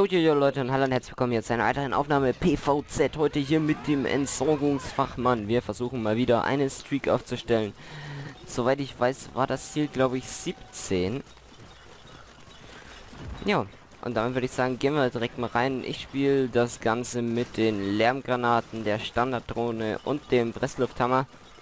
Jojojo Leute und hallo und herzlich willkommen jetzt zu einer weiteren Aufnahme PvZ. Heute hier mit dem Entsorgungsfachmann. Wir versuchen mal wieder eine Streak aufzustellen. Soweit ich weiß, war das Ziel, glaube ich, 17. Ja, und damit würde ich sagen, gehen wir direkt mal rein. Ich spiele das Ganze mit den Lärmgranaten, der Standarddrohne und dem Presslufthammer.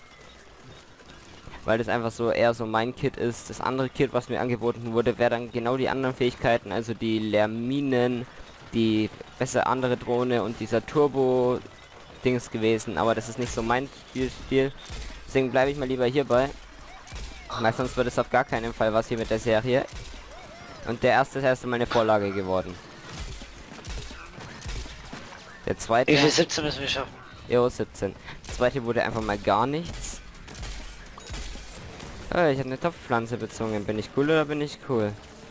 Weil das einfach so eher so mein Kit ist. Das andere Kit, was mir angeboten wurde, wäre dann genau die anderen Fähigkeiten, also die Lärminen, die besser andere Drohne und dieser Turbo-Dings gewesen. Aber das ist nicht so mein Spiel. Deswegen bleibe ich mal lieber hierbei. Weil sonst wird es auf gar keinen Fall was hier mit der Serie. Und der erste ist erst einmal eine Vorlage geworden. Der zweite... Wie viel 17 müssen wir schaffen? Jo, 17. Der zweite wurde einfach mal gar nichts. Oh, ich habe eine Topfpflanze bezogen. Bin ich cool oder bin ich cool?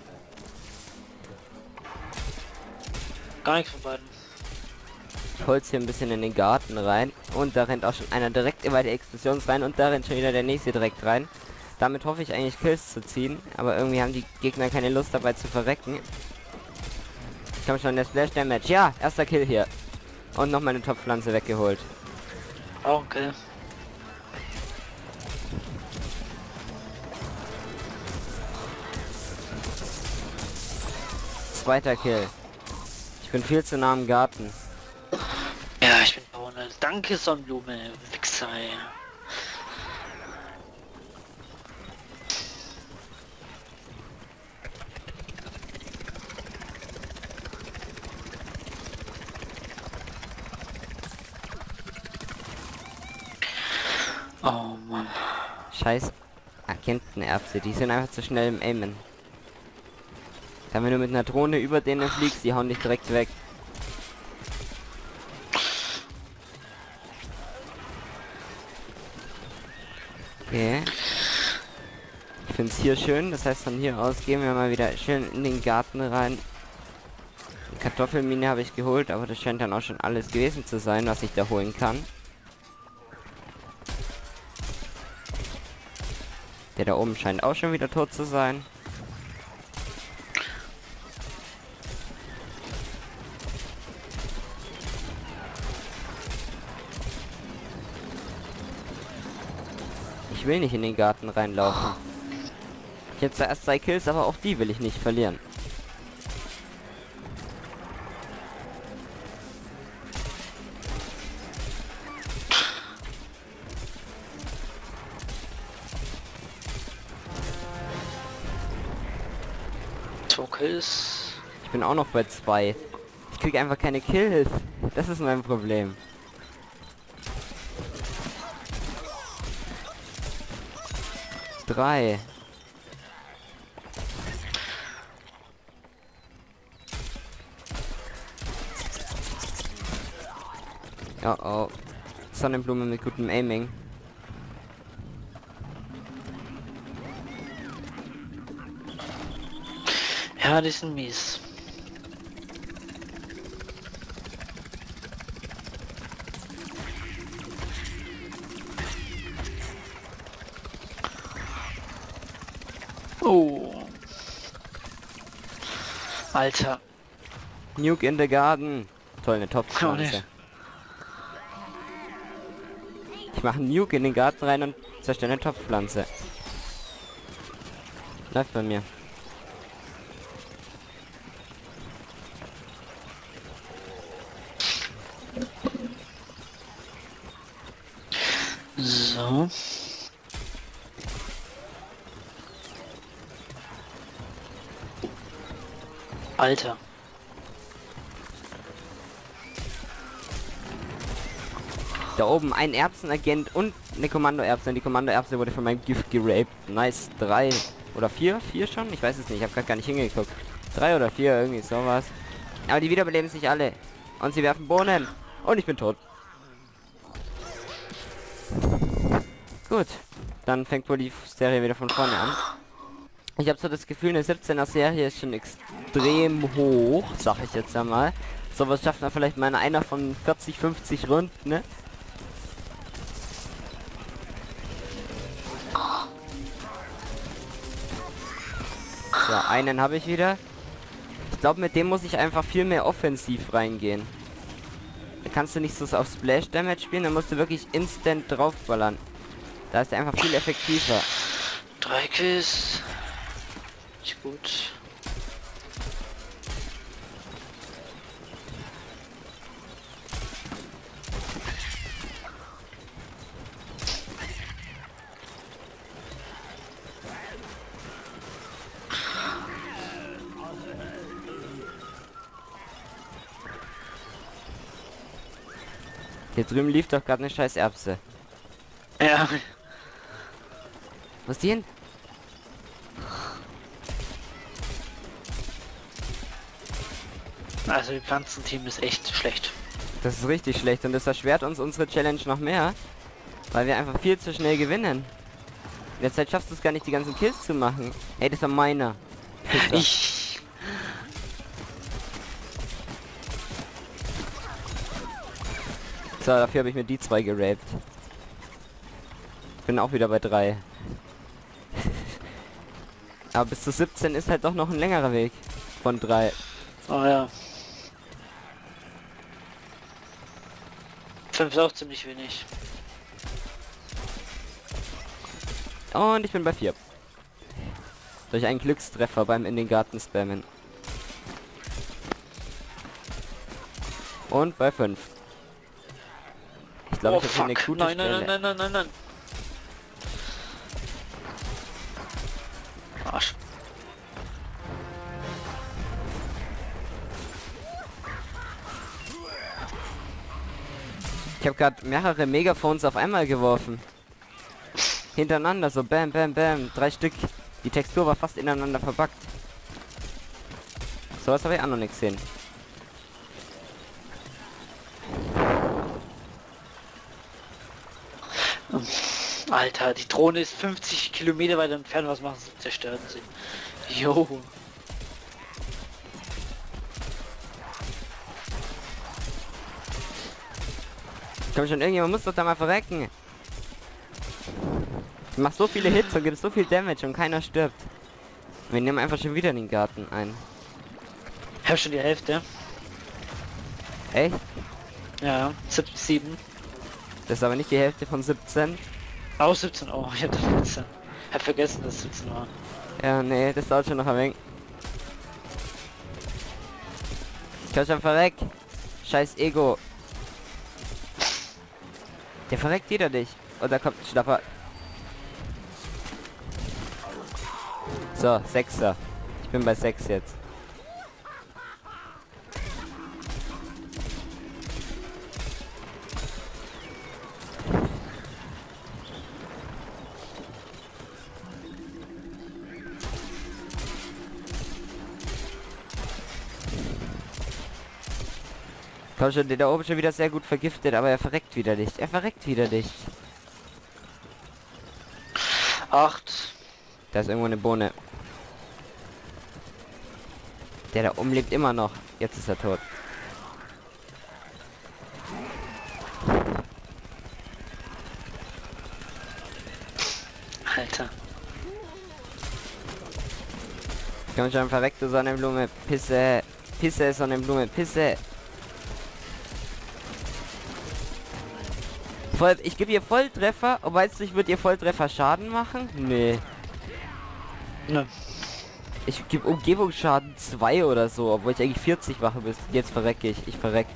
Gar nichts von beiden. Ich hol's hier ein bisschen in den Garten rein. Und da rennt auch schon einer direkt über die Explosion rein. Und da rennt schon wieder der nächste direkt rein. Damit hoffe ich eigentlich Kills zu ziehen. Aber irgendwie haben die Gegner keine Lust dabei zu verrecken. Komm schon, der Splash Damage. Ja, erster Kill hier. Und noch meine Topfpflanze weggeholt. Auch okay. Zweiter Kill. Ich bin viel zu nah am Garten. Ja, ich bin ohne. Danke, Sonnenblume. Wichser, ey. Oh Mann. Scheiß Agentenerbse, die sind einfach zu schnell im Aimen. Wenn du mit einer Drohne über denen fliegst, die hauen dich direkt weg. Okay. Ich finde es hier schön, das heißt von hier aus gehen wir mal wieder schön in den Garten rein. Die Kartoffelmine habe ich geholt, aber das scheint dann auch schon alles gewesen zu sein, was ich da holen kann. Der da oben scheint auch schon wieder tot zu sein. Ich will nicht in den Garten reinlaufen. Ich habe zwar erst 2 Kills, aber auch die will ich nicht verlieren. Kills. Ich bin auch noch bei 2. Ich kriege einfach keine Kills. Das ist mein Problem. Drei. Oh oh. Sonnenblume mit gutem Aiming. Ja, die sind mies. Oh. Alter. Nuke in the Garden. Toll, eine Topfpflanze. nicht. Ich mache einen Nuke in den Garten rein und zerstöre eine Topfpflanze. Läuft bei mir. So. Alter. Da oben ein Erbsenagent und eine Kommandoerbse. Und die Kommandoerbse wurde von meinem Gift geraped. Nice. 3 oder 4? 4 schon? Ich weiß es nicht. Ich habe gerade gar nicht hingeguckt. 3 oder 4, irgendwie sowas. Aber die wiederbeleben sich alle. Und sie werfen Bohnen. Und ich bin tot. Gut. Dann fängt wohl die Serie wieder von vorne an. Ich habe so das Gefühl, eine 17er Serie ist schon extrem hoch, sag ich jetzt einmal. Sowas schafft man vielleicht mal in einer von 40, 50 Runden, ne? So, einen habe ich wieder. Ich glaube, mit dem muss ich einfach viel mehr offensiv reingehen. Da kannst du nicht so auf Splash Damage spielen, da musst du wirklich instant draufballern. Da ist er einfach viel effektiver. 3 Kills. Nicht gut. Hier drüben lief doch gerade eine scheiß Erbse. Ja. Was ist die hin? Also die Pflanzenteam ist echt schlecht. Das ist richtig schlecht und das erschwert uns unsere Challenge noch mehr. Weil wir einfach viel zu schnell gewinnen. In der Zeit schaffst du es gar nicht, die ganzen Kills zu machen. Ey, das war meiner. Ich. So, dafür habe ich mir die 2 geraped. Bin auch wieder bei 3. Aber bis zu 17 ist halt doch noch ein längerer Weg. Von 3. Oh ja. 5 ist auch ziemlich wenig. Und ich bin bei 4. Durch einen Glückstreffer beim in den Garten spammen. Und bei 5. Ich glaube, Oh, ich habe eine fuck. gute Nein, nein, Stelle. nein, nein, nein, nein. Arsch. Ich habe gerade mehrere Megaphones auf einmal geworfen. Hintereinander, so bam, bam, bam. 3 Stück. Die Textur war fast ineinander verbackt. So was habe ich auch noch nicht gesehen. Alter, die Drohne ist 50 Kilometer weit entfernt. Was machen sie? Zerstören sie. Jo. Komm schon, irgendjemand muss doch da mal verrecken. Ich mach so viele Hits und gibt so viel Damage und keiner stirbt. Wir nehmen einfach schon wieder den Garten ein. Ich hab schon die Hälfte. Echt? Ja, 7. Das ist aber nicht die Hälfte von 17. Auch 17. Oh, ich hab das 17. Hab vergessen, dass es 17 war. Ja, nee, das dauert schon noch ein wenig. Komm schon, verreck. Scheiß Ego. Der verreckt jeder dich. Und da kommt ein Schnapper. So, 6er. Ich bin bei 6 jetzt. Komm schon, der da oben schon wieder sehr gut vergiftet, aber er verreckt wieder nicht. Er verreckt wieder nicht. 8. Da ist irgendwo eine Bohne. Der da oben lebt immer noch. Jetzt ist er tot. Alter. Komm schon, verreckte Sonnenblume. Pisse. Pisse, Sonnenblume. Pisse. Voll, ich gebe ihr Volltreffer. Und meinst du, ich würde ihr Volltreffer Schaden machen? Nee. Ne. Ich gebe Umgebungsschaden 2 oder so, obwohl ich eigentlich 40 mache bis. Jetzt verrecke ich. Ich verreck.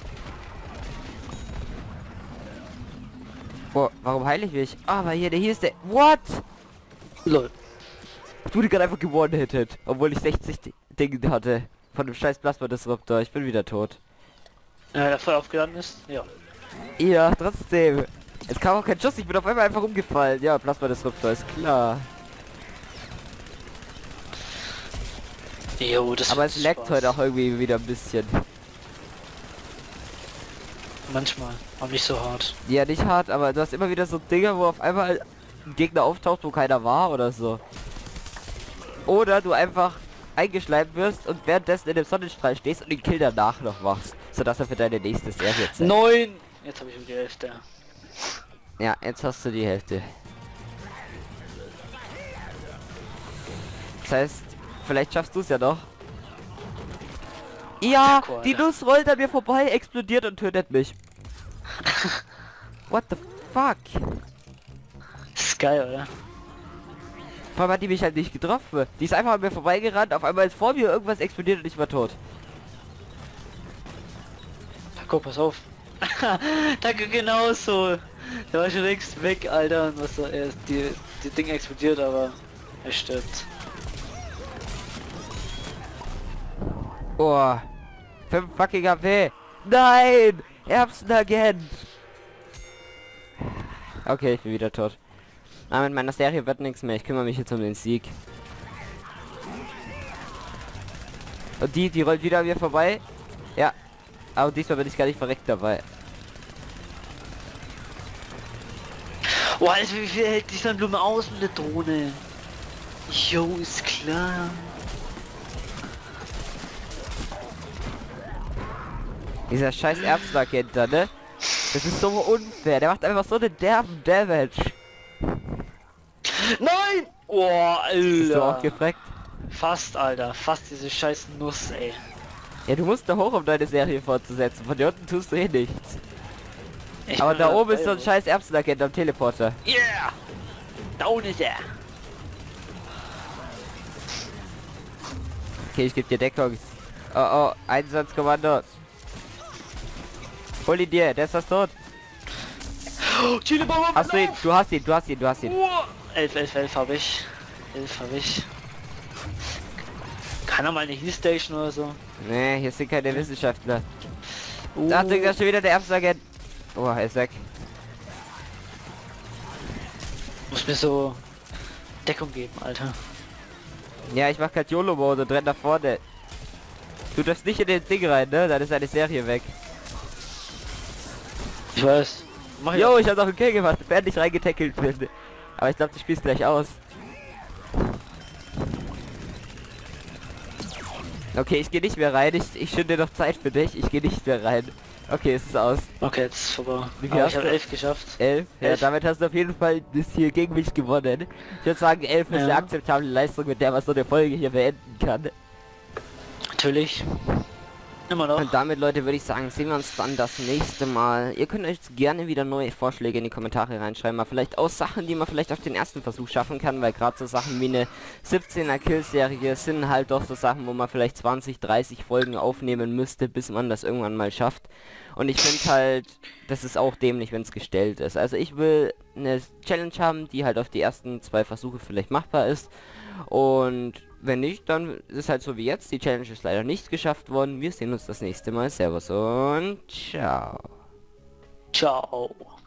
Boah, warum heile ich mich? Ah, weil hier ist der. What? Lol. Ich wurde gerade einfach gewone-hitted, obwohl ich 60 Dinge hatte. Von dem scheiß Plasma-Disruptor. Ich bin wieder tot. Der voll aufgeladen ist? Ja. Ja, trotzdem. Es kam auch kein Schuss, ich bin auf einmal einfach umgefallen. Ja, Plasma-Disruptor ist klar. Jo, das Aber es macht leckt Spaß. heute auch irgendwie wieder ein bisschen. Manchmal, aber nicht so hart. Ja, nicht hart, aber du hast immer wieder so Dinge, wo auf einmal ein Gegner auftaucht, wo keiner war oder so. Oder du einfach eingeschleimt wirst und währenddessen in dem Sonnenstrahl stehst und den Kill danach noch machst, sodass er für deine nächste Serie zählt. 9! Jetzt habe ich die Hälfte. Ja, jetzt hast du die Hälfte. Das heißt, vielleicht schaffst du es ja doch. Ja, Cool, die Alter. Nuss rollt an mir vorbei, explodiert und tötet mich. What the fuck? Das ist geil, oder? Vor allem hat die mich halt nicht getroffen. Die ist einfach an mir vorbeigerannt, auf einmal ist vor mir irgendwas explodiert und ich war tot. Paco, pass auf. Danke, genauso. Der war schon längst weg, Alter. Und was er ist, die Ding explodiert, aber er stirbt. Oh, 5 fucking AP. Nein, Erbsenagent. Okay, ich bin wieder tot. Aber mit meiner Serie wird nichts mehr. Ich kümmere mich jetzt um den Sieg. Und die rollt wieder an mir vorbei. Ja. Aber diesmal bin ich gar nicht verreckt dabei. Oh, Alter, wie viel hält die Sandblume aus mit der Drohne? Jo, ist klar. Dieser scheiß Erbsenagent da, ne? Das ist so unfair. Der macht einfach so einen derben Damage. Nein! Oh, Bist du auch Alter. gefreckt? Fast, Alter. Fast diese scheiß Nuss, ey. Ja, du musst da hoch, um deine Serie fortzusetzen. Von hier unten tust du eh nichts. Ich Aber bin da dabei, oben ist so ein scheiß Erbsenagent am Teleporter. Yeah! Da unten ist er. Okay, ich gebe dir Deckung. Oh, oh, Einsatzkommando. Hol ihn dir, der ist fast tot. Oh, Chili-Bombe! Hast du ihn? Du hast ihn, du hast ihn, du hast ihn. 11 habe ich. 11 habe ich. Kann er mal eine Heal Station oder so? Nee, hier sind keine Wissenschaftler. Da ist schon wieder der Erbsenagent. Oh, er ist weg. Muss mir so Deckung geben, Alter. Ja, ich mach grad YOLO-Mode und renn nach vorne. Du darfst nicht in den Ding rein, ne? Dann ist eine Serie weg. Ich weiß. Mach Jo, ich hab noch einen Kill gemacht, während ich reingetackelt bin. Aber ich glaube, du spielst gleich aus. Okay, ich gehe nicht mehr rein. Ich schinde noch Zeit für dich. Ich gehe nicht mehr rein. Okay, es ist aus. Okay, jetzt ist vorbei. Wie viel Aber hast ich habe du? 11 geschafft. 11? Ja, 11. damit hast du auf jeden Fall das hier gegen mich gewonnen. Ich würde sagen, 11 ist Ja. eine akzeptable Leistung, mit der man so eine Folge hier beenden kann. Natürlich. Immer noch. Und damit, Leute, würde ich sagen, sehen wir uns dann das nächste Mal. Ihr könnt euch gerne wieder neue Vorschläge in die Kommentare reinschreiben, mal vielleicht aus Sachen, die man vielleicht auf den ersten Versuch schaffen kann, weil gerade so Sachen wie eine 17er Kill-Serie sind halt doch so Sachen, wo man vielleicht 20, 30 Folgen aufnehmen müsste, bis man das irgendwann mal schafft. Und ich finde halt, das ist auch dämlich, wenn es gestellt ist. Also ich will eine Challenge haben, die halt auf die ersten 2 Versuche vielleicht machbar ist. Und wenn nicht, dann ist es halt so wie jetzt. Die Challenge ist leider nicht geschafft worden. Wir sehen uns das nächste Mal. Servus und ciao. Ciao.